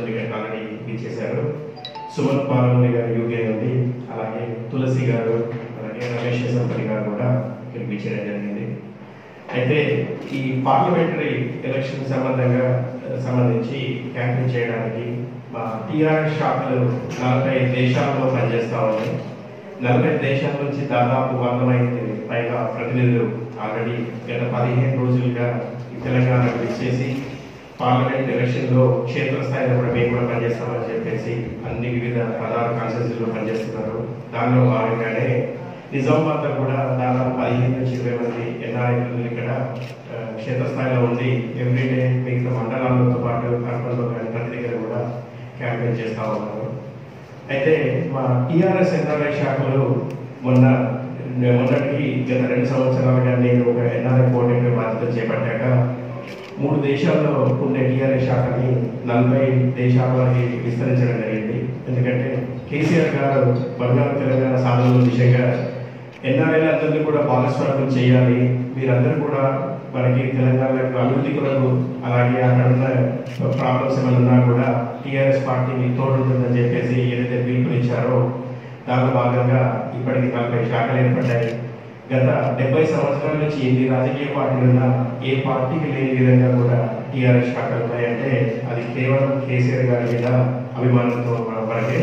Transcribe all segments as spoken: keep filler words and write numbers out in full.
శ్రద్ధాంజలి ఆల్రెడీ ఇచ్చేశారు. సుమన్ పాలమూరి గారు యూకే నుండి, అలాగే తులసి గారు, అలాగే రమేష్ సంపతి గారు కూడా ఇక్కడికి ఇచ్చేయడం జరిగింది. అయితే ఈ పార్లమెంటరీ ఎలక్షన్ సంబంధంగా సంబంధించి క్యాంపెయిన్ చేయడానికి మా టీఆర్ఎస్ శాఖలు నలభై దేశాల్లో పనిచేస్తూ ఉన్నాయి. నలభై దేశాల నుంచి దాదాపు వంద మంది పైగా ప్రతినిధులు ఆల్రెడీ గత పదిహేను రోజులుగా ఈ తెలంగాణకు ఇచ్చేసి పార్లమెంట్ ఎలక్షన్లో క్షేత్రస్థాయిలో కూడా మేము కూడా పనిచేస్తామని చెప్పేసి అన్ని వివిధ ప్రధాన కాన్స్టిట్యూన్సీలో పనిచేస్తున్నారు. దానిలో భాగంగానే నిజామాబాద్లో కూడా దాదాపు పదిహేను నుంచి ఇరవై మంది ఎన్ఆర్ఐ ఇక్కడ క్షేత్రస్థాయిలో ఉండి ఎవ్రీడే మిగతా మండలాలతో పాటు కర్నూలులో కానీ ప్రతి దగ్గర కూడా క్యాంపెయిన్ చేస్తూ ఉన్నారు. అయితే మా టీఆర్ఎస్ ఎన్ఆర్ఐ శాఖలు మొన్న మొన్నటికి గత రెండు సంవత్సరాలుగా నేను ఒక ఎన్ఆర్ఐ కోఆర్డినేటర్ బాధ్యత చేపట్టాక మూడు దేశాల్లో ఉండే టీఆర్ఎస్ శాఖని నలభై దేశాలకి విస్తరించడం జరిగింది. ఎందుకంటే కేసీఆర్ గారు బంగారు తెలంగాణ సాధనల దిశగా ఎన్ఆర్ఐలందరినీ కూడా భాగస్వామ్యం చేయాలి, మీరందరూ కూడా మనకి తెలంగాణ అభివృద్ధి కొరకు అలాగే అక్కడ ఉన్న ప్రాబ్లమ్స్ ఏమైనా ఉన్నా కూడా టీఆర్ఎస్ పార్టీని తోడుంటుందని చెప్పేసి ఏదైతే పిలుపునిచ్చారో దానిలో భాగంగా ఇప్పటికి నలభై శాఖలు ఏర్పడ్డాయి. గత డెబ్బై సంవత్సరాల నుంచి ఎన్ని రాజకీయ పార్టీలు ఉన్నా ఏ పార్టీకి లేని విధంగా కూడా టీఆర్ఎస్ శాఖలు ఉన్నాయంటే అది కేవలం కేసీఆర్ గారి మీద అభిమానంతో వరకే.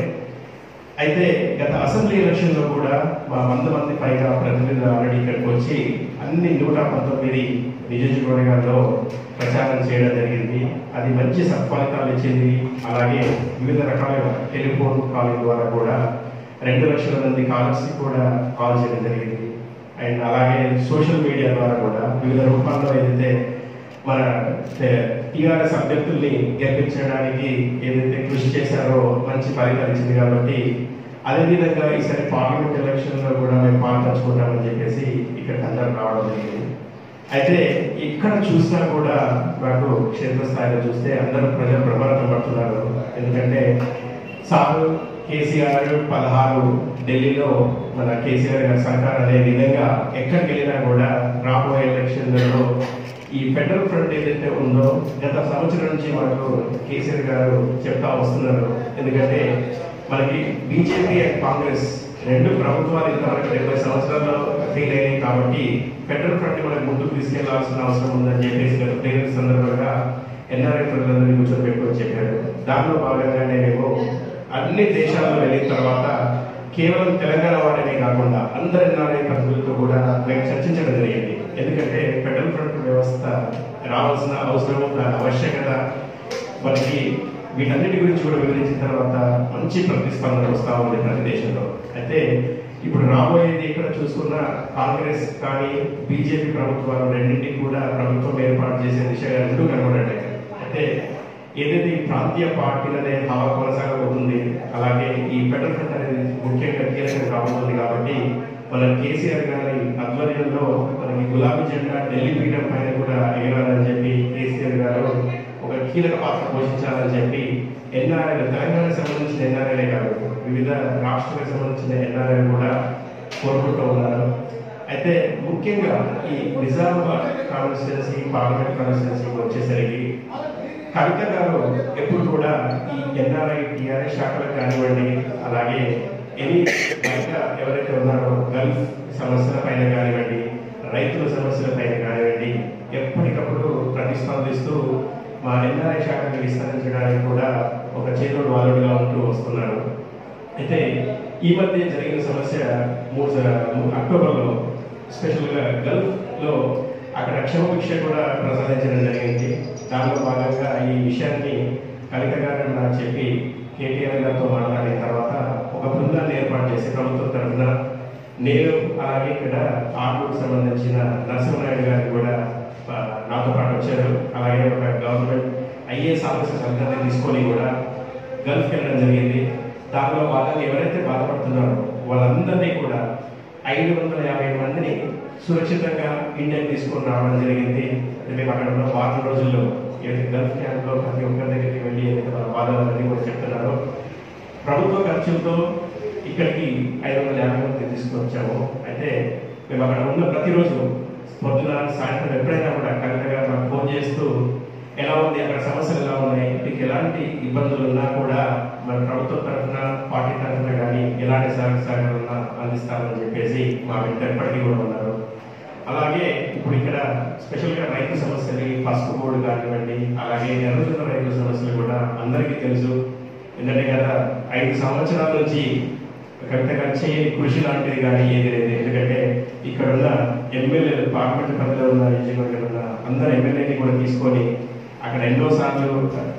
అయితే గత అసెంబ్లీ ఎలక్షన్లో కూడా మా వంద మంది పైగా ప్రతినిధులు ఆల్రెడీ ఇక్కడికి వచ్చి అన్ని నూట పంతొమ్మిది నియోజకవర్గాల్లో ప్రచారం చేయడం జరిగింది. అది మంచి సత్ఫలితాలు ఇచ్చింది. అలాగే వివిధ రకాల టెలిఫోన్ కాలింగ్ ద్వారా కూడా రెండు లక్షల మంది కాల్స్కి కూడా కాల్ చేయడం జరిగింది. అండ్ అలాగే సోషల్ మీడియా ద్వారా కూడా వివిధ రూపాల్లో ఏదైతే మన టీఆర్ఎస్ అభ్యర్థుల్ని గెలిపించడానికి ఏదైతే కృషి చేశారో మంచి ఫలితాలు ఇచ్చింది. కాబట్టి అదేవిధంగా ఈసారి పార్లమెంట్ ఎలక్షన్లో కూడా మేము పాల్పంచుకుంటామని చెప్పేసి ఇక్కడ అందరూ రావడం జరిగింది. అయితే ఇక్కడ చూసినా కూడా నాకు క్షేత్రస్థాయిలో చూస్తే అందరూ ప్రజలు ప్రమాదం పడుతున్నారు. ఎందుకంటే సార్ కేసీఆర్ పదహారు ఢిల్లీలో మన కేసీఆర్ గారి సర్కార్ అనే విధంగా ఎక్కడికి వెళ్ళినా కూడా రాబోయే ఎలక్షన్లలో ఈ ఫెడరల్ ఫ్రంట్ ఏదైతే ఉందో గత సంవత్సరం నుంచి మనకు కేసీఆర్ గారు చెప్తా వస్తున్నారు. ఎందుకంటే మనకి బీజేపీ అండ్ కాంగ్రెస్ రెండు ప్రభుత్వాలు ఇంతవరకు డెబ్బై సంవత్సరాల్లో ఫెయిల్ అయ్యాయి. కాబట్టి ఫెడరల్ ఫ్రంట్ మనకు ముందుకు తీసుకెళ్లాల్సిన అవసరం ఉందని చెప్పేసి గత ప్రేరణ సందర్భంగా ఎన్ఆర్ఐ ప్రజలందరినీ కూర్చొని పెట్టుకొని చెప్పారు. దానిలో భాగంగానే మేము అన్ని దేశాల్లో వెళ్ళిన తర్వాత కేవలం తెలంగాణ వారినే కాకుండా అందరి ఎన్ఆర్ఐ ప్రజలతో కూడా మేము చర్చించడం జరిగింది. ఎందుకంటే ఫెడరల్ ఫ్రంట్ వ్యవస్థ రావాల్సిన అవసరం, దాని ఆవశ్యకత మనకి వీటన్నిటి గురించి కూడా వివరించిన తర్వాత మంచి ప్రతిస్పందన వస్తూ ఉంది ప్రతి దేశంలో. అయితే ఇప్పుడు రాబోయేది ఇక్కడ చూసుకున్న కాంగ్రెస్ కానీ బీజేపీ ప్రభుత్వాలు రెండింటికి కూడా ప్రభుత్వం ఏర్పాటు చేసే దిశగా రెండు కనబడ్డాయి. అయితే ఏదైతే ఈ ప్రాంతీయ పార్టీలనే హవా కొనసాగబోతుంది, అలాగే ఈ ఫెడరల్ ఫ్రంట్ అనేది ముఖ్యంగా కీలకం కాబోతుంది. కాబట్టి మన కేసీఆర్ గారి ఆధ్వర్యంలో మనకి గులాబీ జెండా ఢిల్లీ పీఠం పైన కూడా ఎగరాలని చెప్పి కేసీఆర్ గారు ఒక కీలక పాత్ర పోషించాలని చెప్పి ఎన్ఆర్ఐ తెలంగాణకు సంబంధించిన ఎన్ఆర్ఐలే కాదు వివిధ రాష్ట్రాలకు సంబంధించిన ఎన్ఆర్ఐ కూడా కోరుకుంటూ ఉన్నారు. అయితే ముఖ్యంగా ఈ నిజామాబాద్ కాన్స్టిట్యున్సీ పార్లమెంట్ కాన్స్టిట్యున్సీకి వచ్చేసరికి కవిత గారు ఎప్పుడు కూడా ఈ ఎన్ఆర్ఐ టీఆర్ఎస్ శాఖలకు కానివ్వండి, అలాగే ఎనీ బయట ఎవరైతే ఉన్నారో గల్ఫ్ సమస్యల పైన కానివ్వండి, రైతుల సమస్యల పైన కానివ్వండి ఎప్పటికప్పుడు ప్రతిస్పందిస్తూ మా ఎన్ఆర్ఐ శాఖను విస్తరించడానికి కూడా ఒక చేతుడు వాలుడుగా ఉంటూ వస్తున్నారు. అయితే ఈ మధ్య జరిగిన సమస్య మూడు అక్టోబర్లో స్పెషల్గా గల్ఫ్లో అక్కడ క్షమభిక్ష కూడా ప్రసాదించడం జరిగింది. దానిలో భాగంగా ఈ విషయాన్ని కవిత గారు నాకు చెప్పి కేటీఆర్ గారితో మాట్లాడిన తర్వాత ఒక బృందాన్ని ఏర్పాటు చేసి ప్రభుత్వం తరఫున నేను అలాగే ఇక్కడ ఆర్మూర్కి సంబంధించిన నరసింహనాయుడు గారిని కూడా నాతో పాటు వచ్చారు. అలాగే ఒక గవర్నమెంట్ ఐఏఎస్ ఆఫీసర్స్ అందరినీ తీసుకొని కూడా గల్ఫ్కి వెళ్ళడం జరిగింది. దానిలో భాగంగా ఎవరైతే బాధపడుతున్నారో వాళ్ళందరినీ కూడా ఐదు వందల యాభై మందిని సురక్షితంగా ఇండియాకి తీసుకొని రావడం జరిగింది. మేము అక్కడ ఉన్న వారం రోజుల్లో ఏదైతే గల్ఫ్ క్యాంప్లో ప్రతి ఒక్కరి దగ్గరికి వెళ్ళి ఏదైతే మన బాధలన్నీ కూడా చెప్తున్నారో ప్రభుత్వ ఖర్చులతో ఇక్కడికి ఐదు వందల యాభై మంది తీసుకొచ్చాము. అయితే మేము అక్కడ ఉన్న ప్రతిరోజు పొద్దున సాయంత్రం ఎప్పుడైనా కూడా కరెక్ట్గా మాకు ఫోన్ చేస్తూ ఎలా ఉంది అక్కడ సమస్యలు ఎలా ఉన్నాయి, మీకు ఎలాంటి ఇబ్బందులు ఉన్నా కూడా మన ప్రభుత్వం తరఫున పార్టీ తరఫున కానీ ఎలాంటి సహాయ సహకారం అందిస్తామని చెప్పేసి మా వెంట ఎప్పటికీ కూడా ఉన్నారు. అలాగే ఇప్పుడు ఇక్కడ స్పెషల్గా రైతు సమస్యలు పసుపు బోర్డు కానివ్వండి, అలాగే ఎర్రజొన్న రైతు సమస్యలు కూడా అందరికీ తెలుసు. ఎందుకంటే గత ఐదు సంవత్సరాల నుంచి కవిత గారు చేయని కృషి లాంటిది కానీ ఏది లేదు. ఎందుకంటే ఇక్కడ ఉన్న ఎమ్మెల్యేలు పార్లమెంట్ పరిధిలో ఉన్న నియోజకవర్గంలో ఉన్న అందరు ఎమ్మెల్యేని కూడా తీసుకొని అక్కడ ఎన్నో సార్లు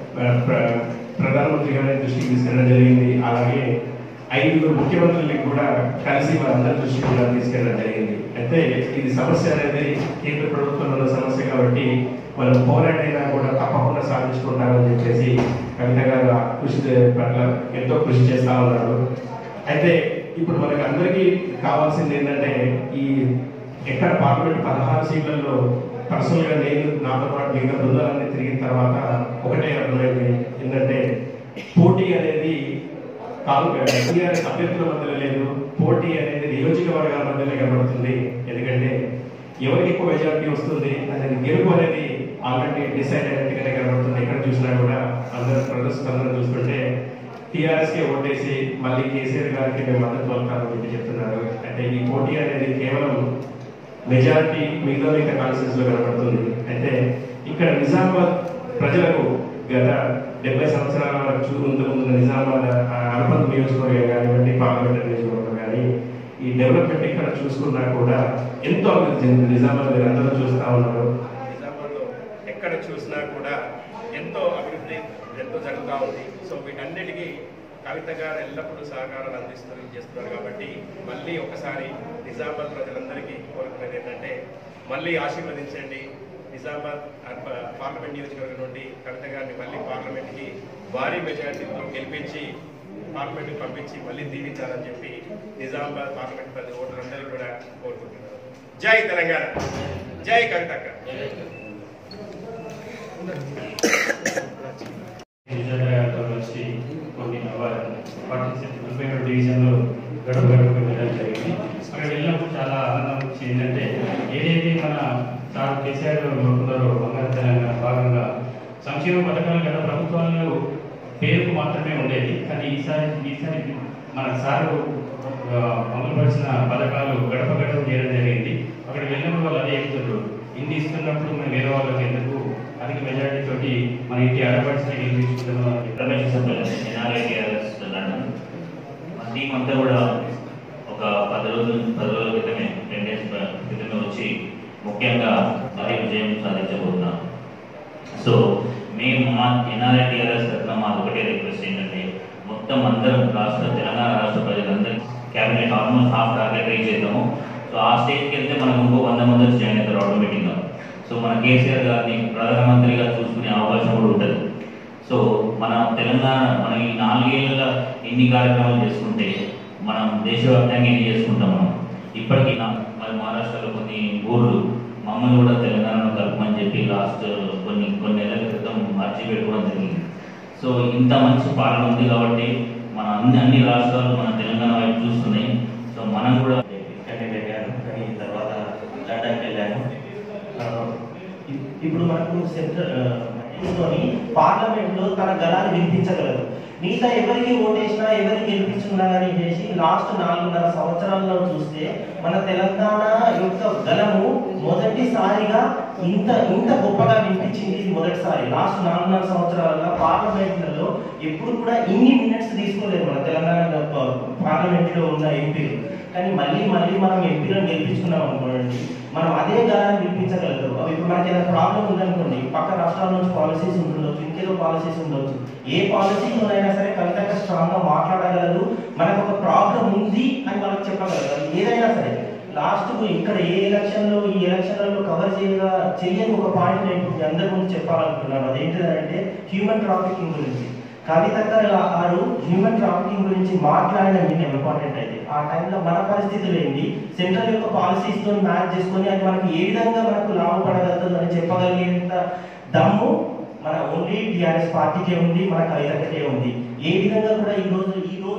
ప్రధానమంత్రి గారి దృష్టికి తీసుకెళ్ళడం జరిగింది. అలాగే ఐదుగురు ముఖ్యమంత్రులకి కూడా కలిసి వారందరి దృష్టికి కూడా తీసుకెళ్ళడం జరిగింది. అయితే ఇది సమస్య అనేది కేంద్ర ప్రభుత్వంలో ఉన్న సమస్య కాబట్టి మనం పోరాటైనా కూడా తప్పకుండా సాధించుకుంటామని చెప్పేసి కవిత గారు కృషి పట్ల ఎంతో కృషి చేస్తూ ఉన్నారు. అయితే ఇప్పుడు మనకు అందరికీ కావాల్సింది ఏంటంటే ఈ ఎక్కడ పార్లమెంట్ పదహారు సీట్లలో పర్సనల్గా నేను నాతో పాటు మిగతా బృందాలన్నీ తిరిగిన తర్వాత ఒకటే అర్థమైంది ఏంటంటే పోటీ అనేది టీఆర్ఎస్ అభ్యర్థుల మధ్యలో లేదు, పోటీ అనేది నియోజకవర్గాల మధ్యలో కనబడుతుంది. ఎందుకంటే ఎవరికి ఎక్కువ మెజారిటీ వస్తుంది అనేది గెలుపు అనేది ఆల్రెడీ డిసైడ్ అయినట్టుగానే కనబడుతుంది. ఎక్కడ చూసినా కూడా అందరూ ప్రదర్శన చూస్తుంటే టీఆర్ఎస్కే ఓటేసి మళ్ళీ కేసీఆర్ గారికి మేము మద్దతు పలుకుతామని చెప్పి చెప్తున్నారు. అంటే ఈ పోటీ అనేది కేవలం మెజారిటీ మిగతా మిగతా కాన్స్టిట్యూన్స్ లో కనబడుతుంది. అయితే ఇక్కడ నిజామాబాద్ ప్రజలకు గత డెబ్బై సంవత్సరాల వరకు ముందు ముందు నిజామాబాద్ అర్బన్ నియోజకవర్గం కానివ్వండి, పార్లమెంటరీ నియోజకవర్గం కానీ ఈ డెవలప్మెంట్ ఇక్కడ చూసుకున్నా కూడా ఎంతో అభివృద్ధి చెందింది. నిజామాబాద్ మీరు అందరూ చూస్తూ ఉన్నారు. నిజామాబాద్లో ఎక్కడ చూసినా కూడా ఎంతో అభివృద్ధి ఎంతో జరుగుతూ ఉంది. సో వీటన్నిటికీ కవిత గారు ఎల్లప్పుడూ సహకారాలు అందిస్తూ చేస్తున్నారు. కాబట్టి మళ్ళీ ఒకసారి నిజామాబాద్ ప్రజలందరికీ కోరుకునేది ఏంటంటే మళ్ళీ ఆశీర్వదించండి. నిజామాబాద్ పార్లమెంట్ నియోజకవర్గం నుండి కవిత గారిని మళ్ళీ పార్లమెంట్కి భారీ మెజార్టీతో గెలిపించి పార్లమెంట్కి పంపించి మళ్ళీ దీవించాలని చెప్పి నిజామాబాద్ పార్లమెంట్ ప్రతి ఓటర్లందరికీ కూడా కోరుకుంటున్నారు. జై తెలంగాణ, జై కవితక్క. వచ్చి కొన్ని ముప్పై ఏడు డివిజన్లో గడువు గడుపు వెళ్ళడం జరిగింది. అక్కడ వెళ్ళినప్పుడు చాలా ఆనందం వచ్చి ఏంటంటే ఏదైతే మన సార్ కేసీఆర్ ఉన్నారో బంగారు తెలంగాణ భాగంగా సంక్షేమ పథకాలు గత ప్రభుత్వాలు పేరుకు మాత్రమే ఉండేది. కానీ ఈసారి ఈసారి మన సారు అమలుపరిచిన పథకాలు గడప గడప చేయడం జరిగింది. అక్కడ వెళ్ళినప్పుడు వాళ్ళు అదే చెప్తున్నారు, ఇన్ని ఇస్తున్నప్పుడు మనం వేరే వాళ్ళకి ఎందుకు అధిక మెజారిటీ తోటి మన ఇంటి ఆడపడిచిన గెలిపించుకుంటున్నాం. రమేష్ ఎన్ఆర్ఐటీఆర్ఎస్ లండన్ మా టీం అంతా కూడా ఒక పది రోజుల పది రోజుల క్రితమే టెన్ డేస్ క్రితమే వచ్చి ముఖ్యంగా భారీ విజయం సాధించబోతున్నాం. సో మేము మా ఎన్ఆర్ఐటీఆర్ఎస్ తరఫున మాకు ఒకటే రిక్వెస్ట్ ఏంటంటే మొత్తం అందరం రాష్ట్ర తెలంగాణ రాష్ట్ర ప్రజలందరూ cabinet almost half target reach చేద్దాము. సో ఆ స్టేజ్కి వెళ్తే మనకు ఇంకో వంద మంది వచ్చి జాయిన్ అవుతారు ఆటోమేటిక్గా. సో మన కేసీఆర్ గారిని ప్రధానమంత్రిగా చూసుకునే అవకాశం కూడా ఉంటుంది. సో మన తెలంగాణ మనం ఈ నాలుగేళ్ళ ఎన్ని కార్యక్రమాలు చేసుకుంటే మనం దేశవ్యాప్తంగా ఎన్ని చేసుకుంటాం. మనం ఇప్పటికీ మరి మహారాష్ట్రలో కొన్ని ఊర్లు మమ్మల్ని కూడా తెలంగాణలో కలుపుమని చెప్పి లాస్ట్ కొన్ని కొన్ని నెలల క్రితం మార్చి పెట్టుకోవడం జరిగింది. సో ఇంత మంచి పాలన ఉంది కాబట్టి మన అన్ని అన్ని రాష్ట్రాలు మన తెలంగాణ వైపు చూస్తున్నాయి. సో మనం కూడా ఇక్కడే వెళ్ళాను, కానీ తర్వాత లండన్కి వెళ్ళాను. ఇప్పుడు మనకు సెంట్రల్ పార్లమెంట్ లో తన గలాన్ని వినిపించగలదు. మిగతా ఎవరికి ఓటేసినా ఎవరికి గెలిపించుకున్నా కానీ చేసి లాస్ట్ నాలుగున్నర సంవత్సరాల్లో చూస్తే మన తెలంగాణ యొక్క గలము మొదటిసారిగా ఇంత ఇంత గొప్పగా వినిపించింది. మొదటిసారి లాస్ట్ నాలుగున్నర సంవత్సరాలుగా పార్లమెంట్లలో ఎప్పుడు కూడా ఇన్ని మినిట్స్ తీసుకోలేదు మన తెలంగాణ పార్లమెంట్ లో ఉన్న ఎంపీలు. కానీ మళ్ళీ మళ్ళీ మనం ఎంపీలను గెలిపించుకున్నాం అనుకోండి, మనం అదే గలాన్ని వినిపించగలుగుతాం. ఇప్పుడు మనకి ఏదైనా ప్రాబ్లం ఉందనుకోండి, పక్క రాష్ట్రాల నుంచి పాలసీస్ ఉండొచ్చు, ఇంకేదో పాలసీస్ ఉండొచ్చు, ఏ పాలసీలోనైనా సరే కవితగా స్ట్రాంగ్ గా మాట్లాడగలదు. మనకు ఒక ప్రాబ్లం ఉంది అని వాళ్ళకి చెప్పగలరు. ఏదైనా సరే లాస్ట్ ఇక్కడ ఏ ఎలక్షన్ లో ఈ ఎలక్షన్లలో కవర్ చేయగా చెయ్యని ఒక పాయింట్ నేను మీ అందరి ముందు చెప్పాలనుకున్నాను. అదేంటిదంటే హ్యూమన్ ట్రాఫికింగ్ గురించి. కవిత గారు హ్యూమన్ ట్రాఫికింగ్ గురించి మాట్లాడిన మీకు ఇంపార్టెంట్ అయితే ఆ టైంలో మన పరిస్థితులు ఏంటి, సెంట్రల్ యొక్క పాలసీస్ తో మ్యాచ్ చేసుకొని అది మనకి ఏ విధంగా మనకు లాభపడగలుగుతుందని చెప్పగలిగేంత దమ్ము మన ఓన్లీ టీఆర్ఎస్ పార్టీకే ఉంది, మన కవితకే ఉంది. ఏ విధంగా కూడా ఈ రోజు ఈ రోజు